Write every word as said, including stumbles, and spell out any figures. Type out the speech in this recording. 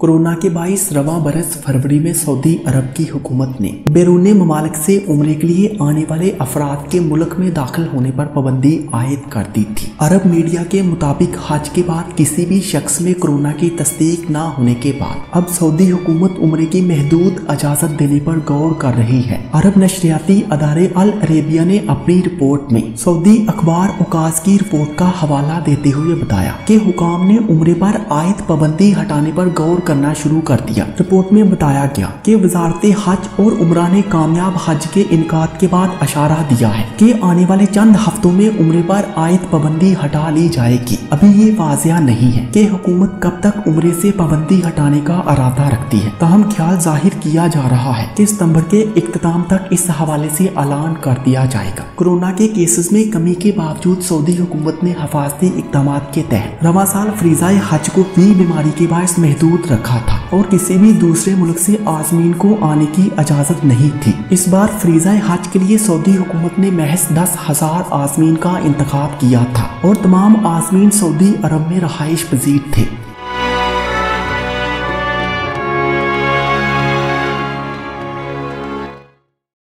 Corona के बाईस रवां बरस फरवरी में सऊदी अरब की हुकूमत ने बैरून ममालिक से उम्रे के लिए आने वाले अफराद के मुल्क में दाखिल होने पर पाबंदी आयद कर दी थी। अरब मीडिया के मुताबिक हज के बाद किसी भी शख्स में कोरोना की तस्दीक न होने के बाद अब सऊदी हुकूमत उम्रे की महदूद इजाजत देने पर गौर कर रही है। अरब नशरियाती अदारे अल अरेबिया ने अपनी रिपोर्ट में सऊदी अखबार उकास की रिपोर्ट का हवाला देते हुए बताया कि हुकाम ने उम्रे पर आयद पाबंदी हटाने पर गौर करना शुरू कर दिया। रिपोर्ट में बताया गया कि वजारत हज और उम्रा ने कामयाब हज के इनकाद के बाद इशारा दिया है कि आने वाले चंद हफ्तों में उम्रे पर आयद पाबंदी हटा ली जाएगी। अभी ये वाजिया नहीं है कि हुकूमत कब तक उम्रे से पाबंदी हटाने का इरादा रखती है। ताहम ख्याल जाहिर किया जा रहा है कि सितंबर के इख्तिताम तक इस हवाले से ऐलान कर दिया जाएगा। कोरोना के केसेस में कमी के बावजूद सऊदी हुकूमत ने हिफाजती इक़दाम के तहत रवां साल फरीज़ाए हज को भी बीमारी के बायस महदूद रखा था और किसी भी दूसरे मुल्क से आज़मीन को आने की इजाजत नहीं थी। इस बार फरीज़ाए हज के लिए सऊदी हुकूमत ने महज दस हजार आज़मीन का इंतखाब किया था और तमाम आज़मीन सऊदी अरब में रहाइश पजीर थे।